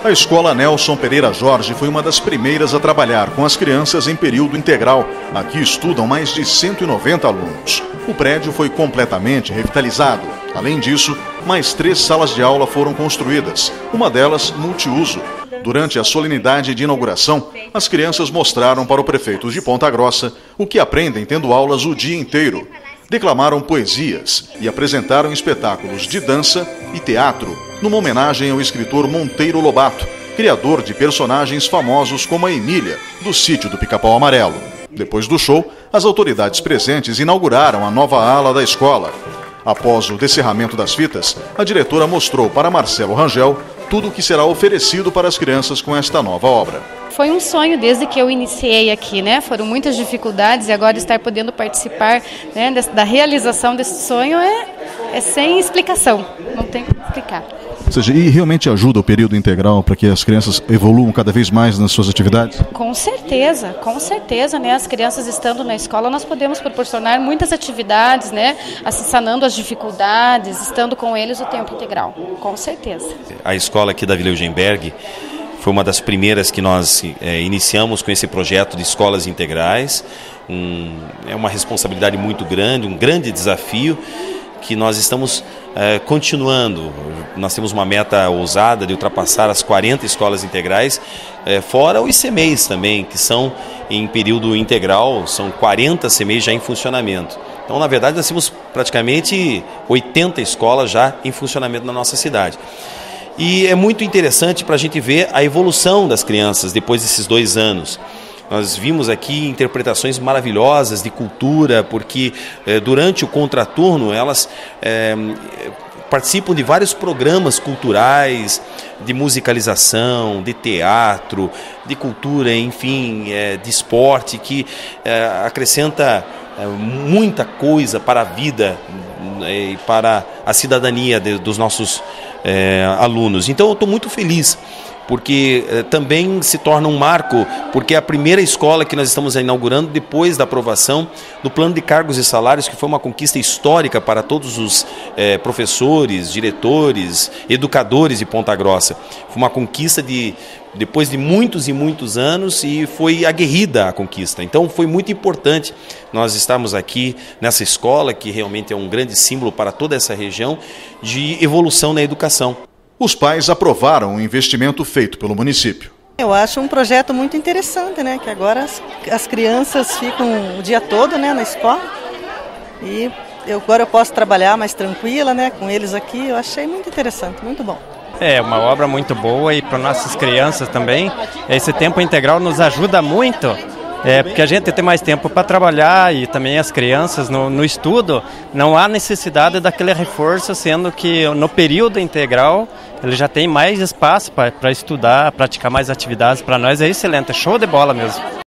A escola Nelson Pereira Jorge foi uma das primeiras a trabalhar com as crianças em período integral. Aqui estudam mais de 190 alunos. O prédio foi completamente revitalizado. Além disso, mais 3 salas de aula foram construídas, uma delas multiuso. Durante a solenidade de inauguração, as crianças mostraram para o prefeito de Ponta Grossa o que aprendem tendo aulas o dia inteiro. Declamaram poesias e apresentaram espetáculos de dança e teatro, numa homenagem ao escritor Monteiro Lobato, criador de personagens famosos como a Emília, do Sítio do Pica-Pau Amarelo. Depois do show, as autoridades presentes inauguraram a nova ala da escola. Após o descerramento das fitas, a diretora mostrou para Marcelo Rangel tudo o que será oferecido para as crianças com esta nova obra. Foi um sonho desde que eu iniciei aqui, né? Foram muitas dificuldades e agora estar podendo participar, né, da realização desse sonho é sem explicação, não tem como explicar. Ou seja, e realmente ajuda o período integral para que as crianças evoluam cada vez mais nas suas atividades? Com certeza, né? As crianças estando na escola, nós podemos proporcionar muitas atividades, né? Sanando as dificuldades, estando com eles o tempo integral, com certeza. A escola aqui da Vila Eugenberg foi uma das primeiras que nós iniciamos com esse projeto de escolas integrais. É uma responsabilidade muito grande, um grande desafio que nós estamos continuando. Nós temos uma meta ousada de ultrapassar as 40 escolas integrais, fora os CMEIs também, que são em período integral, são 40 CMEIs já em funcionamento. Então, na verdade, nós temos praticamente 80 escolas já em funcionamento na nossa cidade. E é muito interessante para a gente ver a evolução das crianças depois desses 2 anos. Nós vimos aqui interpretações maravilhosas de cultura, porque durante o contraturno elas participam de vários programas culturais, de musicalização, de teatro, de cultura, enfim, de esporte, que acrescenta muita coisa para a vida e para a cidadania dos nossos alunos. Então eu estou muito feliz, porque também se torna um marco, porque é a primeira escola que nós estamos inaugurando depois da aprovação do plano de cargos e salários, que foi uma conquista histórica para todos os professores, diretores, educadores de Ponta Grossa. Foi uma conquista depois de muitos e muitos anos, e foi aguerrida a conquista. Então foi muito importante nós estarmos aqui nessa escola, que realmente é um grande símbolo para toda essa região de evolução na educação. Os pais aprovaram o investimento feito pelo município. Eu acho um projeto muito interessante, né? Que agora as crianças ficam o dia todo, né, na escola, e agora eu posso trabalhar mais tranquila, né, com eles aqui. Eu achei muito interessante, muito bom. É uma obra muito boa, e para nossas crianças também. Esse tempo integral nos ajuda muito, porque a gente tem mais tempo para trabalhar, e também as crianças no estudo não há necessidade daquele reforço, sendo que no período integral ele já tem mais espaço para estudar, praticar mais atividades. Para nós é excelente, é show de bola mesmo.